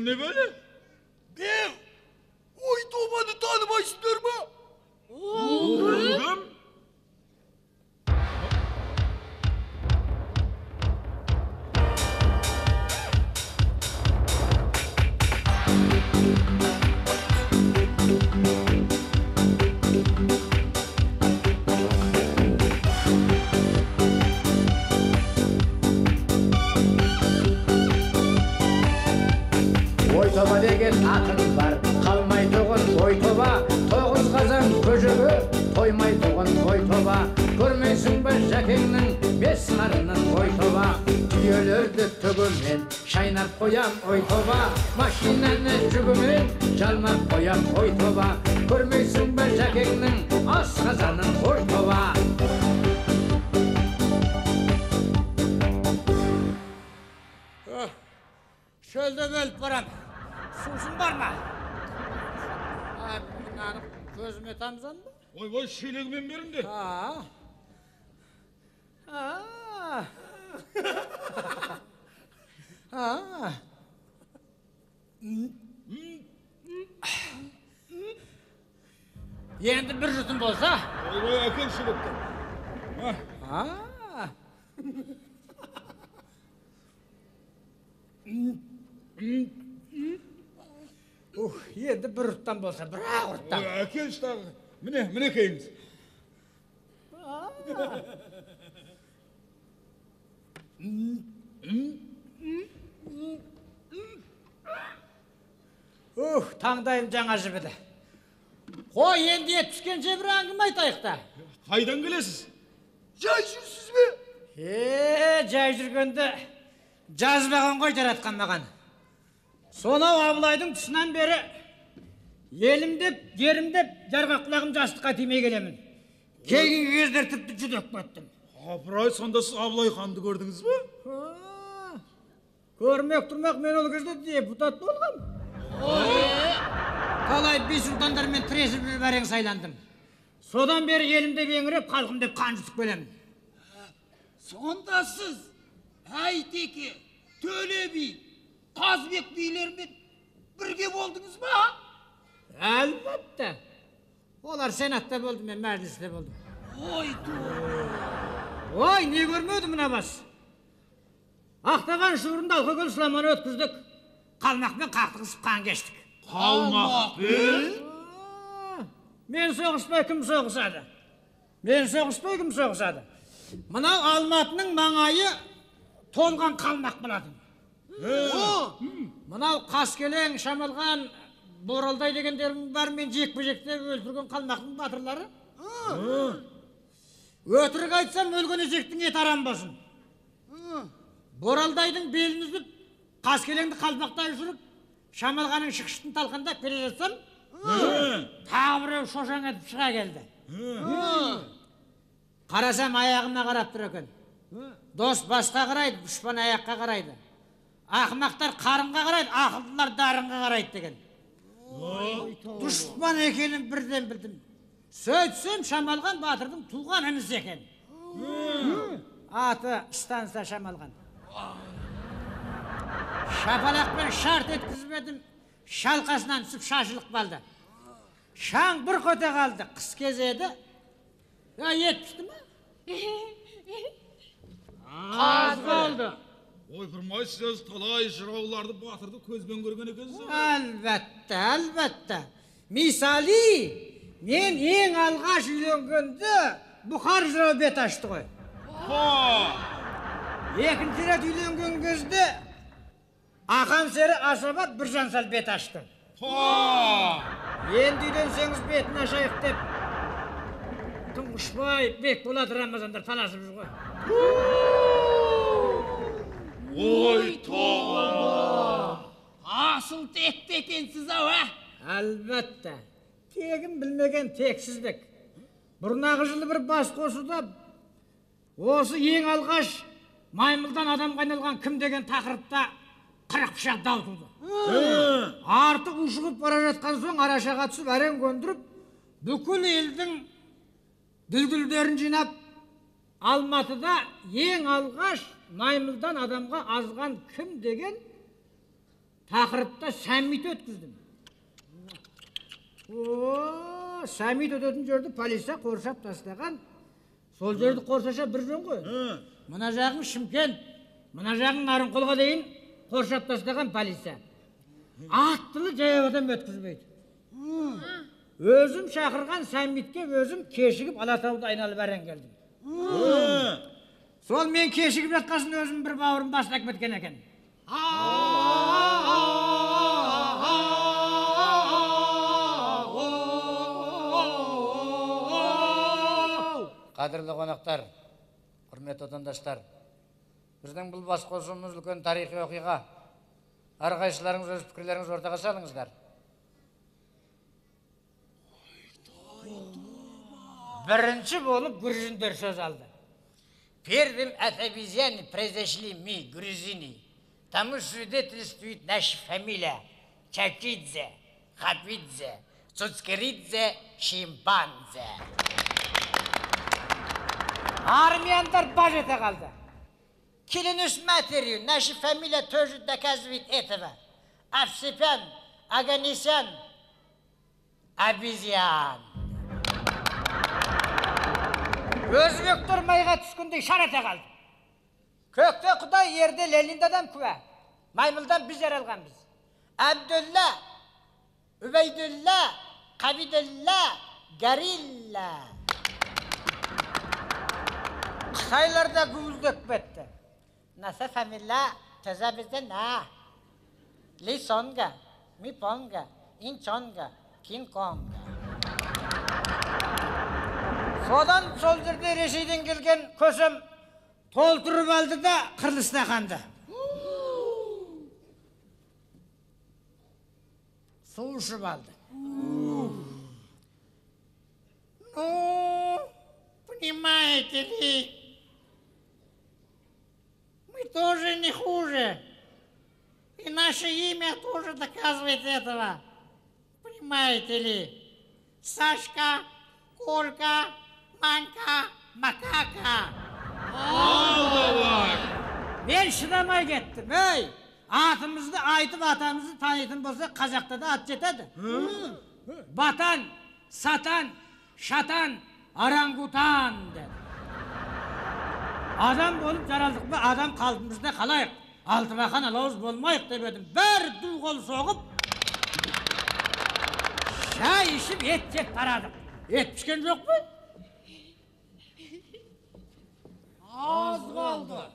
ne böyle? Ben Oytoba'nı tanımaysınlar mı? Oğlum. Oytoba деген атың бар, қалмай тұғын Oytoba, тоғыз қазан көжігі, тоймай тұғын Oytoba, көрмейсің ба жәкеңнің бес қарының Oytoba, түйелерді түгімен шайнап қоям Oytoba, машинаны жүгімен жалмап қоям Oytoba, көрмейсің ба жәкеңнің ас қазанын Oytoba. Çölde bölüp varam. Susun var mı? Abi, gözüme tamzan mı? Oy şeylegime verin de. Ha. Yendi bir yutum bolsa. Oy akıl şeylegden. Ha. Yendi bir yuttan bolsa, bir ağırttan. Oy akıl işte. Mine keyiniz. Tangdayım жаңа жібіді. Қой, енді түскенше бір әңгіме айтайық та. Қайдан келесіз? Жай жүрсіз бе? Жай жүргенді жазбаған ғой жаратқан маған. Сонау Абылайдың тұсынан бері елімдеп, жерімдеп, жарға құлағым жастыққа тимей келемін. Кейінгі кездер тіпті жүдеп кеттім. Апырай, сонда сіз Абылай ханды көрдіңіз бе? Көрмек тұрмақ, мен ол кезде депутат болғам. Талай би сұлтандармен тіресіп бәрең сайландым. Содан бері елімде еңіреп, халқым деп қан жұтып келемін. Сонда сіз Әйтеке, Төле би, Қазбек билермен бірге болдыңыз ба? Әлбәтте. Олар сенатта болды, мен мәжілісте болдым. Ой, не көрмеді мына бас? Ақтаған шуырында алқөгіл сұламаны өткіздік. Қалмақпен қақтығысып қан кештік. Қалмақ бе? Мен соғыспай кім соғысады? Мынау Алматының маңайы толған қалмақ болатын. Мынау Қаскелең, Шамалған, Боралдай дегендердің бар, мен жекпе-жекте өлтірген қалмақтың батырлары. Өтірік айтсам, өлген ешектің еті арам болсын. Боралдайдың белін үзіп, Қаскелеңді қалмақтай жүріп, Шамалғаның шықшытын талқандап келе жатсам, тағы біреу шошаң етіп шыға келді. Қарасам, аяғыма қарап тұр екен. Дос басқа қарайды, дұшпан аяққа қарайды. Ақымақтар қарынға қарайды, ақылдылар дарынға қарайды деген. Дұшпан екенін бірден білдім. Сөйтсем, Шамалған батырдың туған інісі екен. Аты станса Шамалған. Шапалақпен шарт еткізбедім, шалқасынан түсіп шашылық балды. Шаң бір көте қалды, қыс кезеді. Ет пішті ма? Аз болды. Ой, бірмай сіз талай жырауларды батырды көзбен көрген екенсіз. Әлбәтті. Мисали, мен ең алғаш үйленгенде Бұхар жырау бет ашты ғой. Екінші рет үйленген кезде Ақан сері Асабат бір жансал бет ашты. Енді үйленсеңіз бетін ашайық деп Тұңғышбай, Бекболат, Рамазандар таласып жүр ғой. Ой, тоға! Асыл текті екенсіз ау, Әлбәтті. Тегін білмеген тексіздік. Бұрнағы жылы бір бас қосуда осы ең алғаш маймылдан адамға айналған кім деген тақырыпта 40 пышақ дау туды. Артық ушығып бара жатқан соң арашаға түсіп әрең көндіріп, бүкіл елдің дүлдүлдерін жинап, Алматыда ең алғаш маймылдан адамға азған кім деген taqiribda sammit o'tkazdim. O, sammit o'tadigan joyda politsiya qo'rshab tashlagan. Sol yerni qo'rsasha bir jo'n qo'y. Mana jag'im Shimkent, mana jag'im Narinqulga deyin qo'rshab tashlagan politsiya. Atlı jayavdan o'tkazmaydi. Özüm chaqirgan sammitga o'zim keshigib Alatavda aynalib baran keldim. Sol men keshigib yotqasin o'zim bir bavrim boshlab ketgan ekan. Qadrli qonaqlar, hurmatli vatandaşlar. Bizning bu basqo'shimiz ulkan tarixiy o'qiga. Arkadaşlarınız öz fikirleriniz ortaga salыңыздар. Birinchi bo'lib gruzиндар söz aldı. Первым от обезьяны произошли мы, грузины. Тому свидетельствует наша фамилия Чакидзе, Хапидзе, Цуцкеридзе, Шимпанзе. Армяндар баж ете қалды. Клянусь матерью, наша фамилия тоже доказывает этого. Овсепян, Аганесян, обезьян. Өзбек тұрмайға түскендей шарата қалды. Көкте Құдай, ерде Лениндадан күвә. Маймылдан біз жаралғанбыз. Абдулла, Үбейдулла, Қабидулла, Гарилла. Қытайларда гүлдік бетті. Nasa familya tezabizde ne? Lisonga, Miponga, Inchonga, King Konga. Sodan sol жерде Ресейден келген көсім толтырып алды да Қырғызстанға. Су ішіп алды. Ну, понимаете ли, мы тоже не хуже. И наше имя тоже доказывает этого. Понимаете ли? Сашка, Колька, Манька, Макака. Ben şıdamay gittim. Ey! Atımızda aytıp atamızı tanıtın bolsa Kazak'ta da at jetedi. Batan, satan, şatan, arangutan dedi. Adam bolup jaraldık mı adam kalbimizde kalayık. Altı bakan alavuz bolmayık demedim. Bir dul kol soğup şay işip et taradık. Et pişken yok mu? Az kaldı.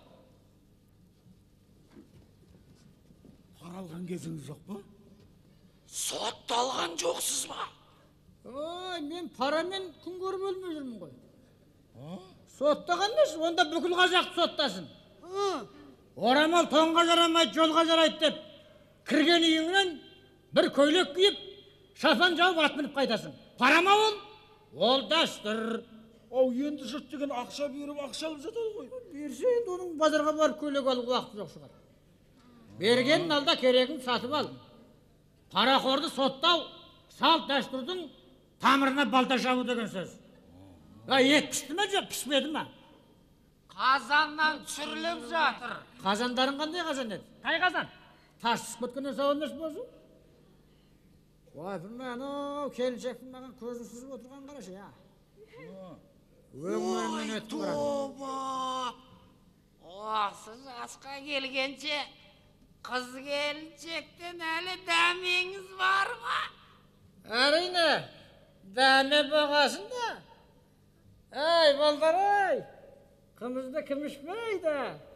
Qaralған кезіңіз жоқ па? Sottалған жоқсыз ба? Oy, men paramen kun görüp ölmüş жүрмүн ғой. Соттағанмыз, онда бүкіл қазақ соттасын. Орамал тоңға жарамай, жолға жарайды деп, кірген үйіңнен бір көйлек киіп, шапан жауып ат мініп қайтасың. Парама ол? Ол дәстүр. Ау, енді жұрт деген ақша беріп, ақша алып жатады ғой. Берсе, енді оның базарға барып көйлек алып уақыты жоқ шығар. Бергенін алда керегін сатып ал. Парақорды соттау, салт дәстүрдің тамырына балта шабу деген сөз. Ет пішті ме жоқ, пішпеді ме? Қазаннан түсіріліп жатыр. Қазандарың қандай қазан еді? Қай қазан? Тас түсіп кеткеннен сауалмас болсын? Ой, білмән, келіншектің маған көзін сүзіп отырған қарашы, я. Өңірімнен өтті барады. Тоба! Осы жасқа келгенше қыз келіншектен әлі дәмеңіз бар ма? Әрине, дәме бағасын да. Ей, балдар, ей! Қымызды кім ішпейді?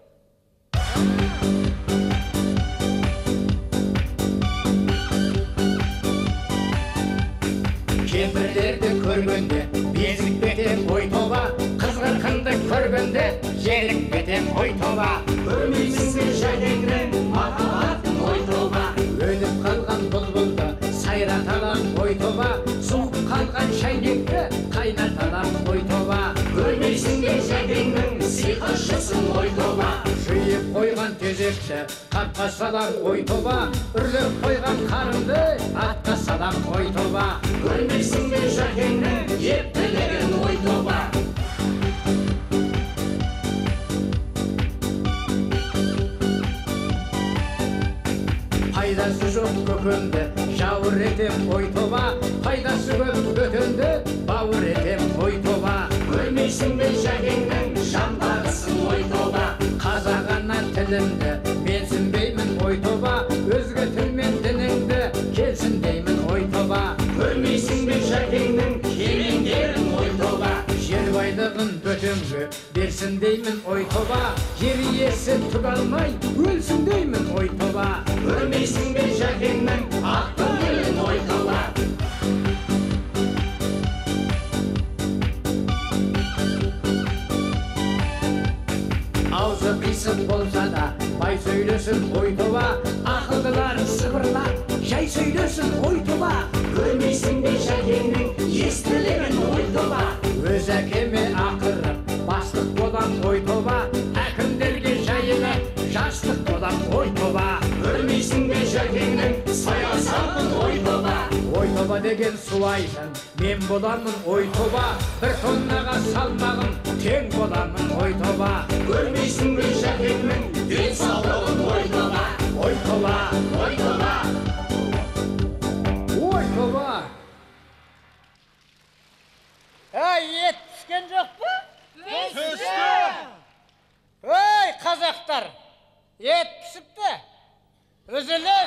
Кемпірлерді көргенде безік бетем ой тоба, қызғырқынды көргенде жерік бетем ой тоба. Көрмейсің бе жәдеңнің махаббатын ой тоба. Өліп қалған бұлбұлды сайраталам ой тоба. Суып қалған шайнекті қайнаталам ой тоба. Көрмейсің бе жәдеңнің сиқыршысын ой тоба. Жиып қойған тезекті қапқа салам ой тоба. Үрлеп қойған қарынды атқа салам ой тоба. Көрмейсің бе жәкеңнің ептілігін ой тоба. Пайда бөкенді жауыр етем ой тоба, пайдасы көп бөкенді бауыр етем ой тоба. Көрмейсің бе жәкеңнің жандағысын ой тоба. Қазақ ана тілімді менсінбеймін ой тоба, өзге тілмен дініңді келсін деймін ой тоба. Көрмейсің бе жәкеңнің кемеңдерін ой тоба. Жер байлығын бөтенге берсін деймін ой тоба, жер иесі түк алмай өлсін деймін ой тоба. Көрмейсің бе жәкеңнің ақ көңілін ой тоба. Аузы қисық болса да бай сөйлесін ой тоба, ақылдылар сыбырлап жай сөйлесін ой тоба. Көрмейсің бе жәкеңнің естілігін ой тоба. Өз әкеме ақырып бастық болам ой тоба, әкімдерге жайылып жастық болам ой тоба. Көрмейсің бе жәкеңнің саясатын ой тоба. Ой тоба деген суайдың мен боламын ой тоба, бір тоннаға салмағым тең боламын ой тоба. Көрмейсің бе жәкеңнің денсаулығын ой тоба. Ой тоба, Ой тоба. ой тоба. Ет піскен жоқ па? Ой, қазақтар, ет пісіпті. Үзіліс.